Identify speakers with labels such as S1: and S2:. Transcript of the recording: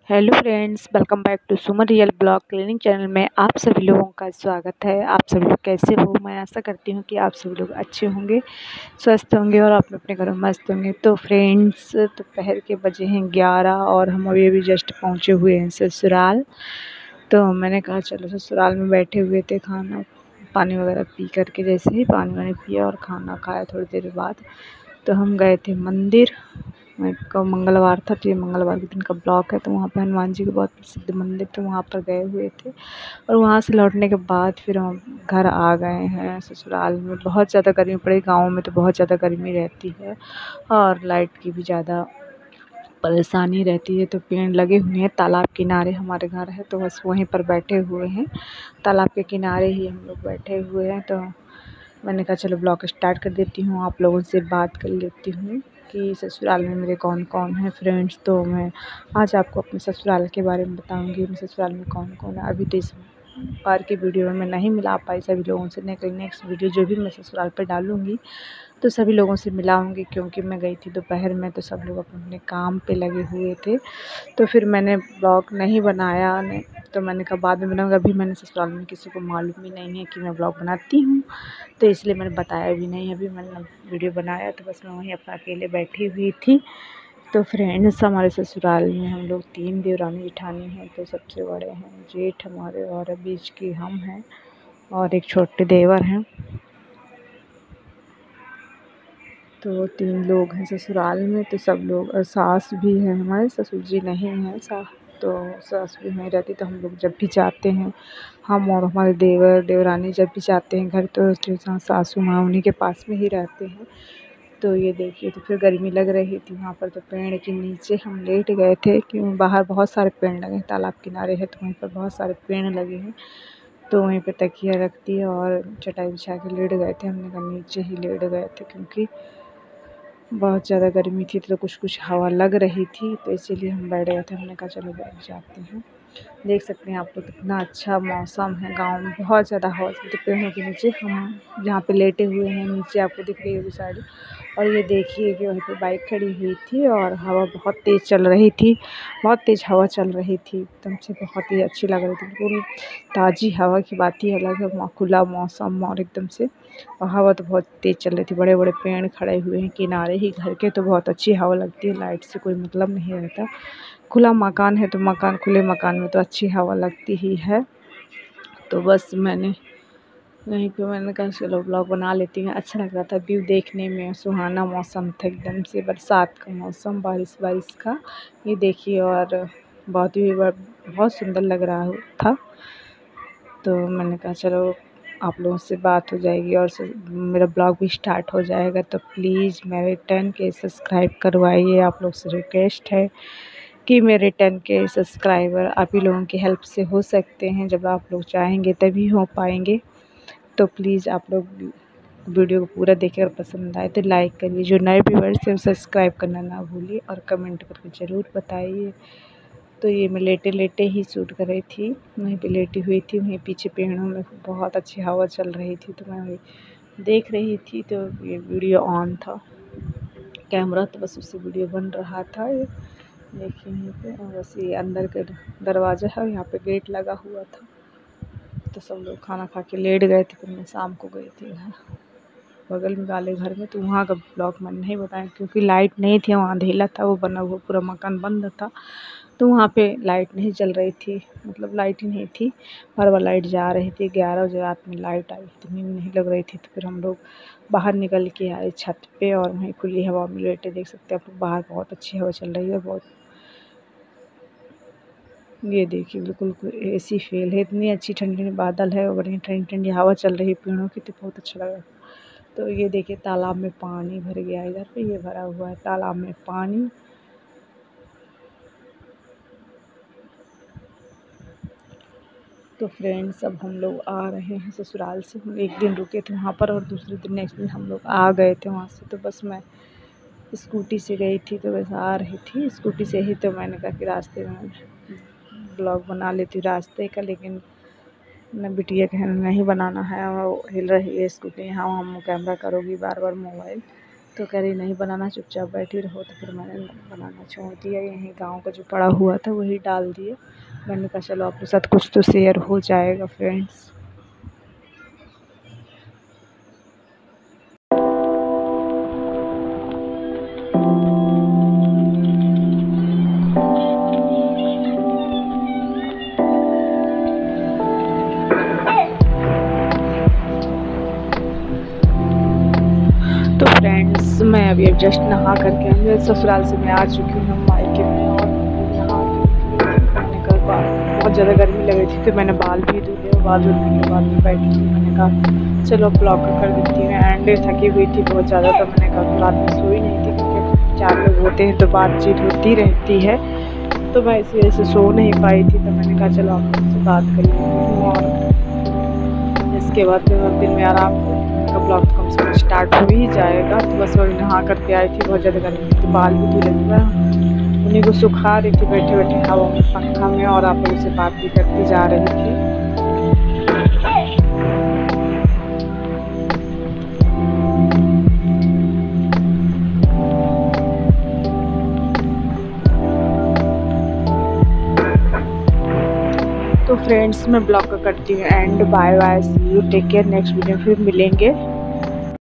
S1: Hello friends, welcome back to Suman real blog cleaning channel में आप सभी लोगों का स्वागत है। आप सभी लोग कैसे हो? मैं आशा करती हूँ कि आप सभी लोग अच्छे होंगे, स्वस्थ होंगे और आप अपने घरों में मस्त होंगे। तो फ्रेंड्स, दोपहर के बजे हैं 11 और हम अभी जस्ट पहुँचे हुए हैं ससुराल। तो मैंने कहा चलो ससुराल में बैठे हुए थे, खाना पानी वगैरह पी करके, जैसे ही पानी वानी पिया और खाना खाया थोड़ी देर बाद तो हम गए थे मंदिर। का मंगलवार था तो ये मंगलवार के दिन का ब्लॉग है। तो वहाँ पे हनुमान जी के बहुत प्रसिद्ध मंदिर थे, वहाँ पर गए हुए थे और वहाँ से लौटने के बाद फिर हम घर आ गए हैं ससुराल में। बहुत ज़्यादा गर्मी पड़ी, गाँव में तो बहुत ज़्यादा गर्मी रहती है और लाइट की भी ज़्यादा परेशानी रहती है। तो पेड़ लगे हुए हैं, तालाब किनारे हमारे घर है तो बस वहीं पर बैठे हुए हैं, तालाब के किनारे ही हम लोग बैठे हुए हैं। तो मैंने कहा चलो ब्लॉग स्टार्ट कर देती हूँ, आप लोगों से बात कर लेती हूँ कि ससुराल में मेरे कौन कौन है फ्रेंड्स। तो मैं आज आपको अपने ससुराल के बारे में बताऊँगी, मेरे ससुराल में कौन कौन है। अभी तो इस बार की वीडियो में मैं नहीं मिला पाई सभी लोगों से, नेक्स्ट वीडियो जो भी मैं ससुराल पर डालूँगी तो सभी लोगों से मिलाऊँगी, क्योंकि मैं गई थी दोपहर में तो सब लोग अपने अपने काम पे लगे हुए थे। तो फिर मैंने ब्लॉग नहीं बनाया तो मैंने कहा बाद में बनाऊँगा। अभी मैंने ससुराल में किसी को मालूम ही नहीं है कि मैं ब्लॉग बनाती हूँ, तो इसलिए मैंने बताया भी नहीं। अभी मैंने वीडियो बनाया तो बस मैं वहीं अपना अकेले बैठी हुई थी। तो फ्रेंड्स, हमारे ससुराल में हम लोग 3 देवरानी जेठानी हैं। तो सबसे बड़े हैं जेठ हमारे और बीच की हम हैं और एक छोटे देवर हैं। तो 3 लोग हैं ससुराल में। तो सब लोग, सास भी है हमारे, ससुर जी नहीं हैं तो सास भी नहीं रहती। तो हम लोग जब भी जाते हैं, हम और हमारे देवर देवरानी जब भी जाते हैं घर, तो उसके साथ सासू माँ उन्हीं के पास में ही रहते हैं। तो ये देखिए, तो फिर गर्मी लग रही थी वहाँ पर, तो पेड़ के नीचे हम लेट गए थे, क्यों बाहर बहुत सारे पेड़ लगे हैं, तालाब किनारे है तो वहीं पर बहुत सारे पेड़ लगे हैं। तो वहीं पे तकिया रख दिया और चटाई बिछा के लेट गए थे। हमने कहा नीचे ही लेट गए थे, क्योंकि बहुत ज़्यादा गर्मी थी तो कुछ हवा लग रही थी, तो इसीलिए हम बैठ गए थे। हमने कहा चलो बैठ जाते हैं। देख सकते हैं आप लोग कितना अच्छा मौसम है, गांव में बहुत ज़्यादा हवा चलती। पेड़ों के नीचे हम जहाँ पे लेटे हुए हैं, नीचे आपको दिख रही होगी साइड, और ये देखिए कि वहीं पे बाइक खड़ी हुई थी और हवा बहुत तेज़ चल रही थी, बहुत तेज़ हवा चल रही थी एकदम से, बहुत ही अच्छी लग रही थी। बिल्कुल ताज़ी हवा की बात ही अलग है, खुला मौसम और एकदम से, और हवा तो बहुत तेज़ चल रही थी। बड़े बड़े पेड़ खड़े हुए हैं किनारे ही घर के, तो बहुत अच्छी हवा लगती है। लाइट से कोई मतलब नहीं रहता, खुला मकान है तो खुले मकान में तो अच्छी हवा लगती ही है। तो बस मैंने वहीं पे मैंने कहा चलो ब्लॉग बना लेती हूँ। अच्छा लग रहा था व्यू देखने में, सुहाना मौसम था एकदम से, बरसात का मौसम, बारिश का। ये देखिए, और बहुत सुंदर लग रहा था। तो मैंने कहा चलो आप लोगों से बात हो जाएगी और मेरा ब्लॉग भी स्टार्ट हो जाएगा। तो प्लीज़ मेरे 10K सब्सक्राइब करवाइए, आप लोग से रिक्वेस्ट है कि मेरे 10K सब्सक्राइबर आप ही लोगों की हेल्प से हो सकते हैं। जब आप लोग चाहेंगे तभी हो पाएंगे। तो प्लीज़ आप लोग वीडियो को पूरा देखिए, अगर पसंद आए तो लाइक करिए, जो नए व्यूअर्स हैं सब्सक्राइब करना ना भूलिए और कमेंट करके ज़रूर बताइए। तो ये मैं लेटे लेटे ही शूट कर रही थी, वहीं पे लेटी हुई थी, वहीं पीछे पेड़ों में बहुत अच्छी हवा चल रही थी, तो मैं वही देख रही थी। तो ये वीडियो ऑन था कैमरा, तो बस उससे वीडियो बन रहा था। ये देखिए यहीं पे, और बस ये अंदर का दरवाज़ा है, यहाँ पे गेट लगा हुआ था। तो सब लोग खाना खा के लेट गए थे। फिर मैं शाम को गई थी घर, बगल में वाले घर में, तो वहाँ का ब्लॉग मैंने नहीं बताया, क्योंकि लाइट नहीं थी, वहाँ अंधेला था, वो बना हुआ पूरा मकान बंद था, तो वहाँ पे लाइट नहीं चल रही थी, मतलब लाइट ही नहीं थी। बार बार लाइट जा रही थी। 11 बजे रात में लाइट आई, तो नींद नहीं लग रही थी। तो फिर हम लोग बाहर निकल के आए छत पे और वहीं खुली हवा में लेटे। देख सकते हैं आप लोग, बाहर बहुत अच्छी हवा चल रही है, बहुत। ये देखिए बिल्कुल एसी फेल है, इतनी अच्छी ठंडी बादल है और बड़ी ठंडी ठंडी हवा चल रही है पेड़ों की, तो बहुत अच्छा लग रहा है। तो ये देखिए तालाब में पानी भर गया है, इधर पे ये भरा हुआ है तालाब में पानी। तो फ्रेंड्स, अब हम लोग आ रहे हैं ससुराल से। हम एक दिन रुके थे वहाँ पर और दूसरे दिन नेक्स्ट दिन हम लोग आ गए थे वहाँ से। तो बस मैं स्कूटी से गई थी, तो बस आ रही थी स्कूटी से ही। तो मैंने कहा कि रास्ते में ब्लॉग बना लेती हूँ रास्ते का, लेकिन न बिटिया कहना नहीं बनाना है, वो हिल रही है स्कूटी, यहाँ हम कैमरा करोगी बार बार मोबाइल, तो कह रही नहीं बनाना, चुपचाप बैठी रहो। तो फिर मैंने बनाना छोड़ दिया, यहीं गांव का जो पड़ा हुआ था वही डाल दिया। मैंने कहा चलो आपके साथ कुछ तो शेयर हो जाएगा फ्रेंड्स। तो फ्रेंड्स मैं अभी जस्ट नहा करके मेरे ससुराल से मैं आ चुकी हूँ मायके में, और नहा मैंने कहा बहुत ज़्यादा गर्मी लग रही थी तो मैंने बाल भी धुले, और बाल धुलने के बाद में बैठी थी। मैंने कहा चलो ब्लॉग कर देती हूँ। एंड थकी हुई थी बहुत ज़्यादा, तो मैंने कहा रात में सोई नहीं थी क्योंकि 4 लोग होते हैं तो बातचीत होती रहती है, तो मैं इसी वजह से सो नहीं पाई थी। तो मैंने कहा चलो आप मुझसे बात कर लेती हूँ, और इसके बाद फिर दिन में आराम का ब्लॉग तो कम से कम स्टार्ट हो ही जाएगा। तो बस वही नहा करके आई थी, बहुत ज़्यादा गर्मी थी तो बाल भी धुले थे, उन्हीं को सुखा रही थी बैठे बैठे हवा में पंखा में, और आप लोगों से बात भी करती जा रही थी। तो फ्रेंड्स मैं ब्लॉग का करती हूँ and bye bye, see you, take care, next video फिर मिलेंगे।